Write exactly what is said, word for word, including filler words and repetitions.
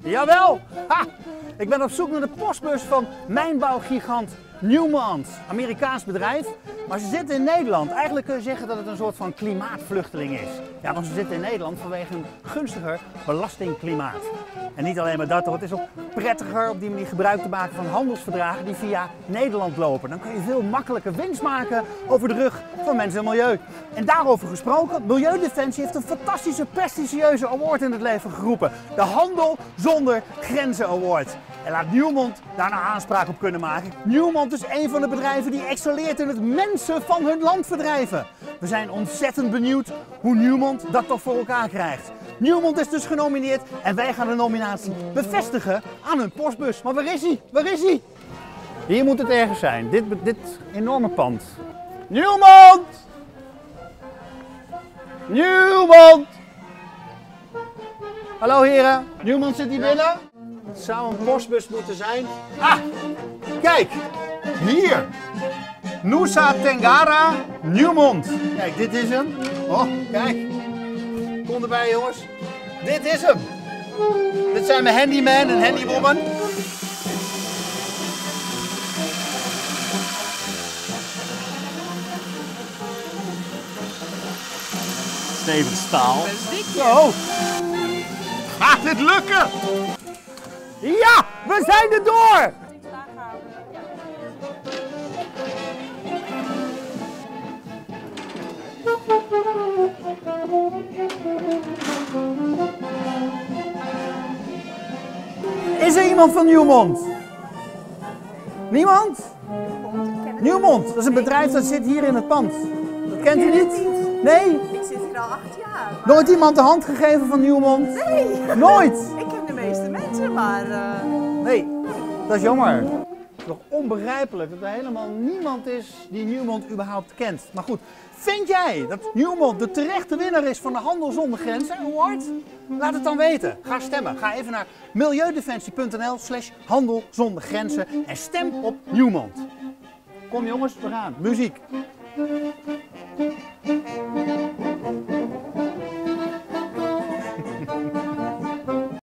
Jawel! Ha! Ik ben op zoek naar de postbus van mijnbouwgigant Newmont, Amerikaans bedrijf. Maar ze zitten in Nederland. Eigenlijk kun je zeggen dat het een soort van klimaatvluchteling is. Ja, want ze zitten in Nederland vanwege een gunstiger belastingklimaat. En niet alleen maar dat, hoor. Het is ook prettiger op die manier gebruik te maken van handelsverdragen die via Nederland lopen. Dan kun je veel makkelijker winst maken over de rug van mensen en milieu. En daarover gesproken, Milieudefensie heeft een fantastische, prestigieuze award in het leven geroepen. De Handel Zonder Grenzen Award. En laat Newmont daar nou aanspraak op kunnen maken. Newmont is een van de bedrijven die excelleert in het mensen van hun land verdrijven. We zijn ontzettend benieuwd hoe Newmont dat toch voor elkaar krijgt. Newmont is dus genomineerd en wij gaan de nominatie bevestigen aan hun postbus. Maar waar is hij? Waar is hij? Hier moet het ergens zijn. Dit, dit enorme pand. Newmont! Newmont! Hallo heren, Newmont zit hier binnen. Het zou een postbus moeten zijn. Ah, kijk, hier. Nusa Tenggara Newmont. Kijk, dit is hem. Oh, kijk. Kom erbij jongens. Dit is hem. Dit zijn mijn handyman en handywoman. Stevig staal. Zo. Gaat dit lukken? Ja, we zijn er door! Is er iemand van Newmont? Niemand? Newmont, dat is een bedrijf dat zit hier in het pand. Dat kent u niet? Nee? Ik zit hier al acht jaar. Maar... Nooit iemand de hand gegeven van Newmont? Nee. Nooit? Ik ken de meeste mensen, maar... Uh... Nee, dat is jammer. Het is toch onbegrijpelijk dat er helemaal niemand is die Newmont überhaupt kent. Maar goed, vind jij dat Newmont de terechte winnaar is van de Handel Zonder Grenzen Award? Laat het dan weten. Ga stemmen. Ga even naar milieudefensie punt n l slash handel zonder grenzen en stem op Newmont. Kom jongens, we gaan. Muziek.